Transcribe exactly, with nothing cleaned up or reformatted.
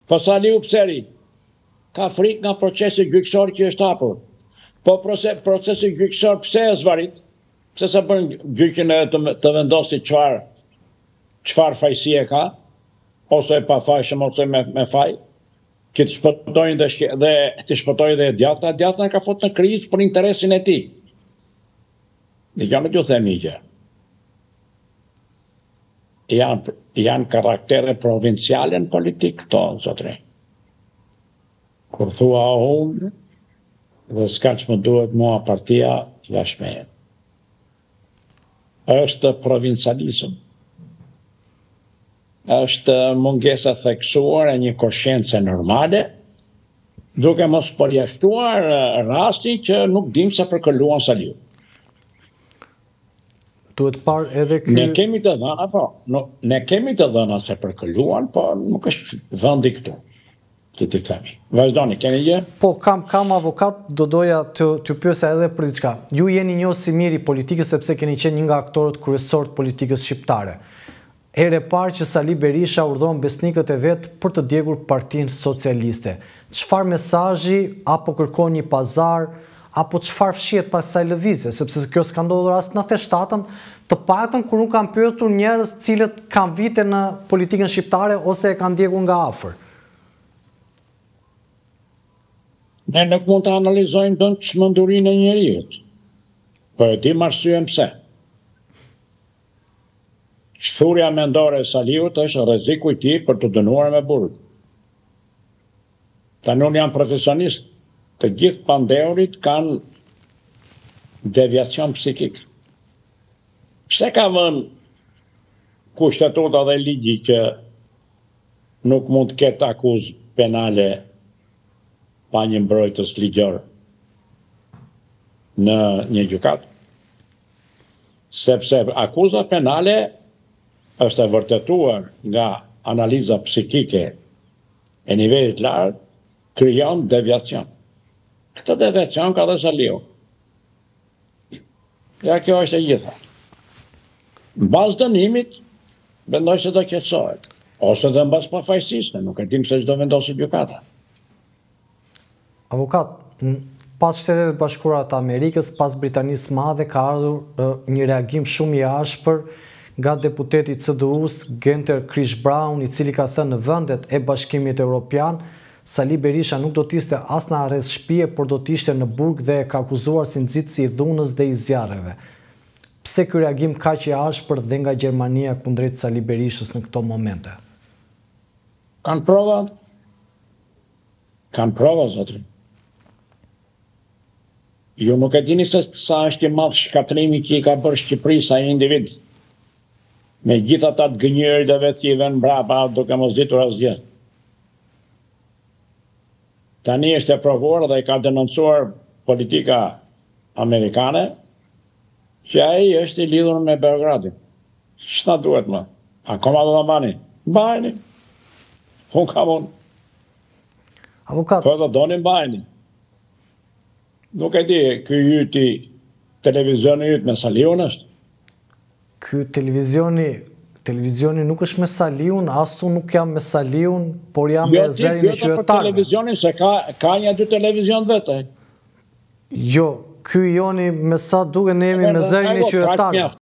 Po Saliu pse ri? Ka frikë nga procesi gjyqësor që është hapur. Po procesi gjyqësor pse e zvarit? Pse se bën gjyqin të vendosi çfarë çfarë fajësie ka, ose e pafajshëm ose me, me faj, që të shpëtojnë dhe, dhe të shpëtojnë dhe djatha, djatha ka fut në krizë për interesin e tij. Dhe jam të ju themi gjë. Janë, janë karaktere provinciale në politikë këto, zotëri. Kur thua unë, dhe s'ka që më duhet mua partia, lash meje. Është provincialisëm. Është mungesa theksuar e një koscience normale, duke mos përjashtuar rastin që nuk dim se përkëlluan Saliu. Duhet parë edhe ky... Ne kemi të dhëna, po, no, ne kemi të dhëna se përkëlluan, po nuk është vendi këtu. Që ti themi. Vazhdoni, keni gjë? Po, kam, kam avokat, do doja të, të pyesja edhe për diçka. Ju jeni njohës si mirë i politikës sepse keni qenë një nga aktorët kryesorë të politikës shqiptare. Ere parë që Sali Berisha urdhron besnikët e vetë për të djegur Partinë Socialiste. Çfarë mesazhi apo kërkon një pazar, apo çfarë fshihet pas kësaj lëvizje, sepse kjo s'ka ndodhur as në nëntëdhjetë e shtatën, të paktën kur nuk kanë pyetur njerëz cilët kanë vite në politikën shqiptare ose e kanë ndjekur nga afër. Ne nuk mund të analizojmë tonë çmendurinë e njeriut. Po e dim arsyen pse. Shthurja mendore e Saliut është rreziku i tij për të dënuar me burg. Tani unë jam profesionist, të gjithë pandeurit kanë deviacion psikik. Pse ka vënë kushtetuta dhe ligji që nuk mund të ketë akuzë penale pa një mbrojtës ligjor në një gjykat? Sepse akuza penale është e vërtetuar nga analiza psikike e nivelit lartë, krijon deviacion. Këtë deviacion ka dhe Saliu. Ja, kjo është e gjitha. Në bazë dënimit, mendoj se do qetësohet. Ose dhe në bazë pafajësisë, nuk e dim se çdo vendosi gjykata. Avokat, pas Shteteve Bashkuara të Amerikës, pas Britanisë së Madhe, ka ardhur një reagim shumë i ashpër nga deputeti C D U-s Günther Krish-Brown, i cili ka thënë në vendet e Bashkimit Evropian, Sali Berisha nuk do t'ishte as në arrest shtëpie, por do t'ishte në burg dhe ka akuzuar si nxitësi i dhunës dhe i zjarreve. Pse ky reagim kaq i ashpër dhe nga Gjermania kundrejt Sali Berishës në këto momente? Kanë prova? Kanë prova, zotri. Ju nuk e dini se sa është i madh shkatrimi që i ka bërë Shqipërisë sa individ. Me gjitha ta të gënjërit e vetë që i ven mbrapa duke mos ditur asgjë. Tani është e provuar dhe i ka denoncuar politika amerikane që ai është i lidhur me Beogradin. Ç'na duhet më? Akoma do ta mbani? Mbajni. Unë kam unë. Avokat. Po do doni mbajni. Nuk e di, ky yti televizioni yt me Saliun është? Ky televizioni, televizioni nuk është me Saliun, as unë nuk jam me Saliun, por jam me zërin e qytetarëve. Televizionin se ka ka një dy televizion vetë. Jo, ky joni me sa duke ne jemi me zërin e qytetarëve.